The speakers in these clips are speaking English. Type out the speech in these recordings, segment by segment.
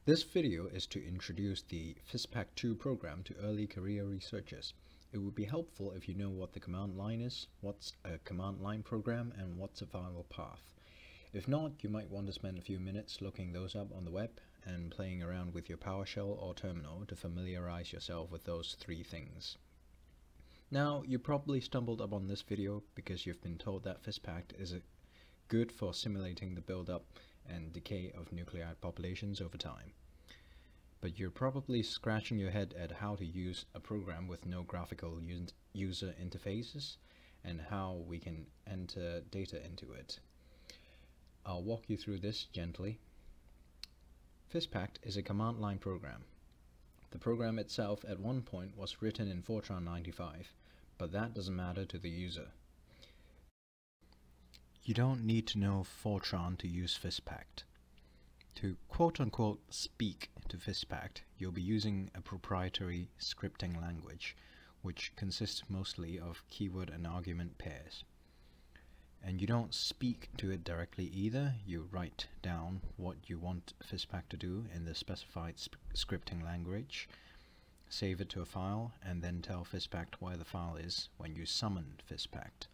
This video is to introduce the FISPACT-II program to early career researchers. It would be helpful if you know what the command line is, what's a command line program, and what's a file path. If not, you might want to spend a few minutes looking those up on the web and playing around with your PowerShell or terminal to familiarize yourself with those three things. Now, you probably stumbled upon this video because you've been told that FISPACT is good for simulating the build-up and decay of nuclei populations over time. But you're probably scratching your head at how to use a program with no graphical user interfaces and how we can enter data into it. I'll walk you through this gently. FISPACT is a command line program. The program itself at one point was written in Fortran 95, but that doesn't matter to the user. You don't need to know Fortran to use FISPACT. To quote-unquote speak to FISPACT, you'll be using a proprietary scripting language, which consists mostly of keyword and argument pairs. And you don't speak to it directly either, you write down what you want FISPACT to do in the specified scripting language, save it to a file, and then tell FISPACT where the file is when you summon FISPACT.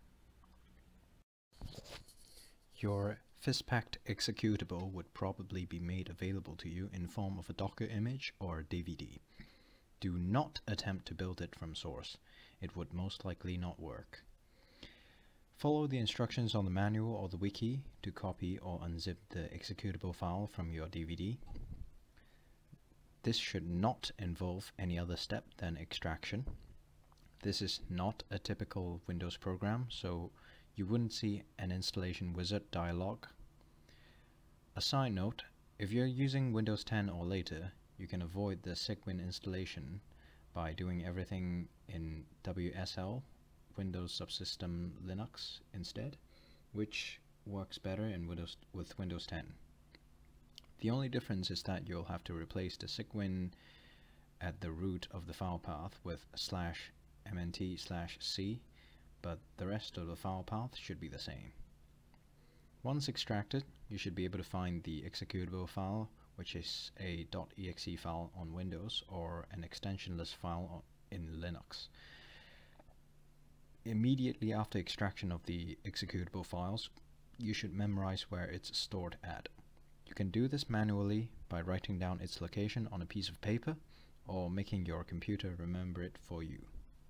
Your FISPACT executable would probably be made available to you in form of a Docker image or a DVD. Do not attempt to build it from source. It would most likely not work. Follow the instructions on the manual or the wiki to copy or unzip the executable file from your DVD. This should not involve any other step than extraction. This is not a typical Windows program, so you wouldn't see an installation wizard dialog. A side note, if you're using Windows 10 or later, you can avoid the Cygwin installation by doing everything in WSL, Windows Subsystem Linux, instead, which works better in with Windows 10. The only difference is that you'll have to replace the Cygwin at the root of the file path with /mnt/c, but the rest of the file path should be the same. Once extracted, you should be able to find the executable file, which is a .exe file on Windows or an extensionless file in Linux. Immediately after extraction of the executable files, you should memorize where it's stored at. You can do this manually by writing down its location on a piece of paper or making your computer remember it for you.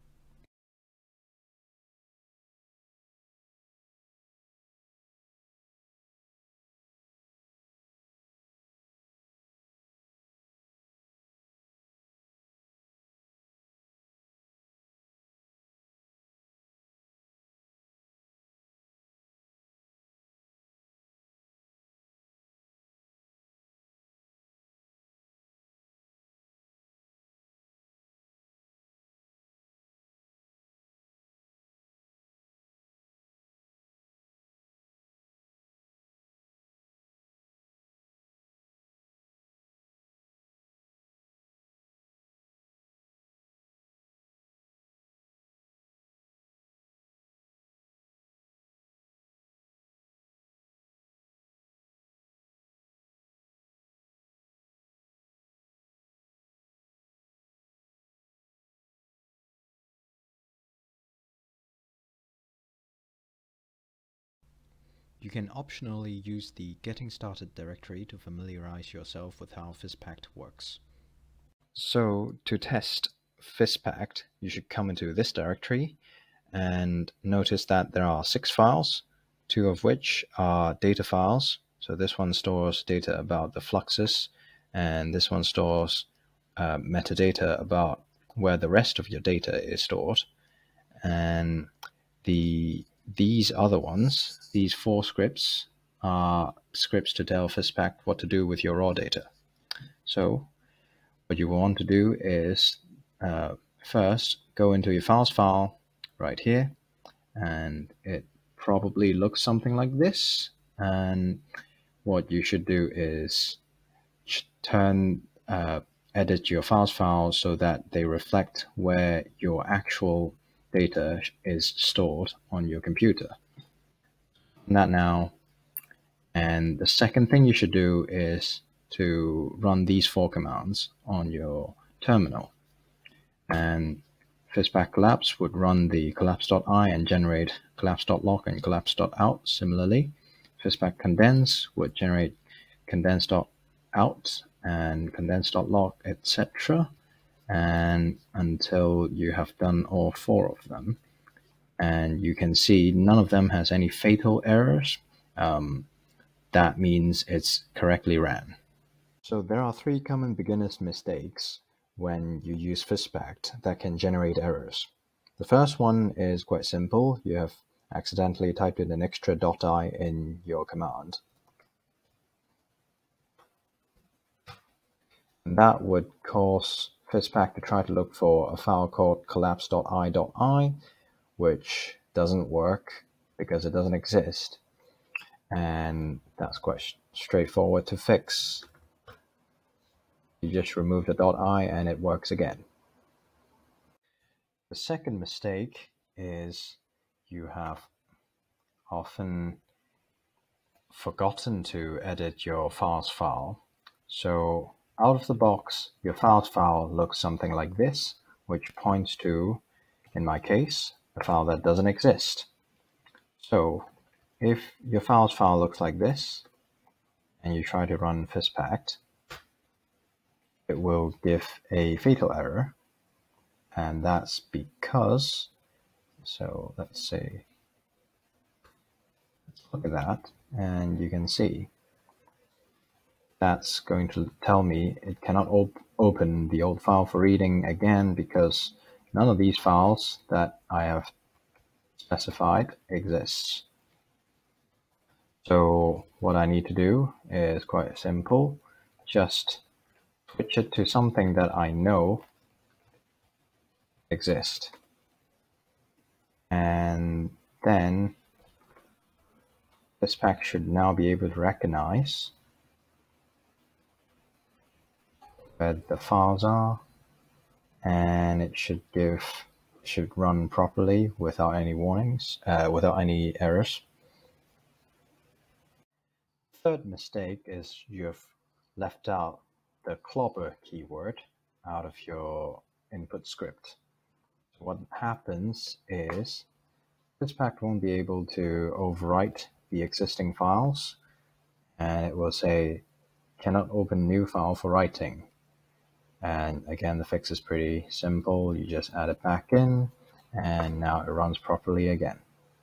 You can optionally use the Getting Started directory to familiarize yourself with how FISPACT works. So, to test FISPACT, you should come into this directory and notice that there are 6 files, 2 of which are data files. So this one stores data about the fluxes, and this one stores metadata about where the rest of your data is stored. And these other ones, these 4 scripts, are scripts to tell FISPACT what to do with your raw data. So what you want to do is first go into your files file right here, and it probably looks something like this. And what you should do is edit your files file so that they reflect where your actual data is stored on your computer. That now, and the second thing you should do is to run these 4 commands on your terminal. And FISPACT collapse would run the collapse.i and generate collapse.lock and collapse.out. Similarly, FISPACT condense would generate condense.out and condense.lock, etc. and until you have done all 4 of them. And you can see none of them has any fatal errors. That means it's correctly ran. So there are 3 common beginner's mistakes when you use FISPACT that can generate errors. The first one is quite simple. You have accidentally typed in an extra .i in your command. And that would cause FISPACT to try to look for a file called collapse.i.i, which doesn't work because it doesn't exist. And that's quite straightforward to fix. You just remove the .i and it works again. The second mistake is you have often forgotten to edit your files file. So out of the box, your files file looks something like this, which points to, in my case, a file that doesn't exist. So if your files file looks like this, and you try to run FISPACT, it will give a fatal error, and that's because, so let's say, let's look at that, and you can see that's going to tell me it cannot open the old file for reading again because none of these files that I have specified exists. So what I need to do is quite simple, just switch it to something that I know exists. And then FISPACT should now be able to recognize where the files are, and it should run properly without any warnings, without any errors. Third mistake is you've left out the CLOBBER keyword out of your input script. So what happens is FISPACT won't be able to overwrite the existing files, and it will say cannot open new file for writing. And again, the fix is pretty simple. You just add it back in, and now it runs properly again.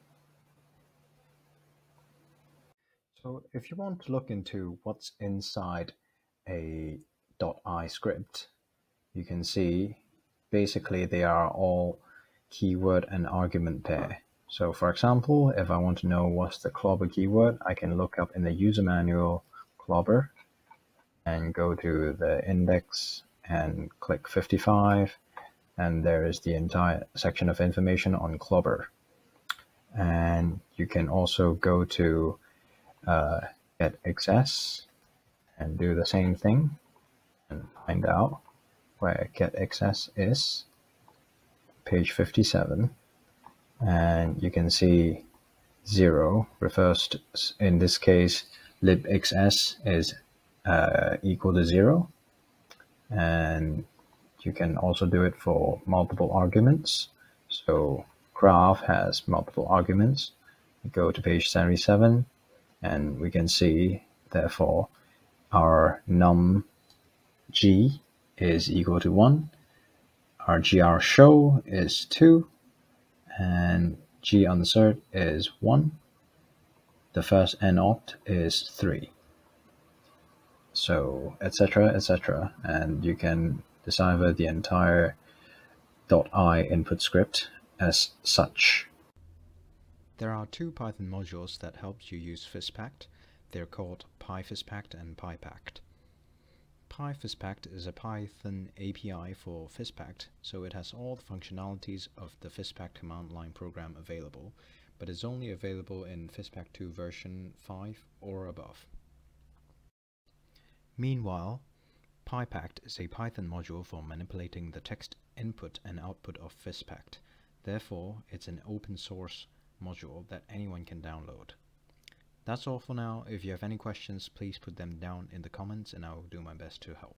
So if you want to look into what's inside a .i script, you can see basically they are all keyword and argument pair. So for example, if I want to know what's the CLOBBER keyword, I can look up in the user manual CLOBBER and go to the index and click 55, and there is the entire section of information on CLOBBER. And you can also go to get access and do the same thing and find out where get access is, page 57, and you can see 0 refers to, in this case, libxs is equal to 0, and you can also do it for multiple arguments. So graph has multiple arguments. We go to page 77, and we can see, therefore, our num g is equal to 1, our gr show is 2, and g unsert is 1. The first n opt is 3. So, etc., etc., and you can decipher the entire .i input script as such. There are 2 Python modules that help you use FISPACT. They're called PyFISPACT and PyPact. PyFISPACT is a Python API for FISPACT, so it has all the functionalities of the FISPACT command line program available, but is only available in FISPACT-II version 5 or above. Meanwhile, PyPact is a Python module for manipulating the text input and output of FISPACT. Therefore, it's an open source module that anyone can download. That's all for now. If you have any questions, please put them down in the comments and I will do my best to help.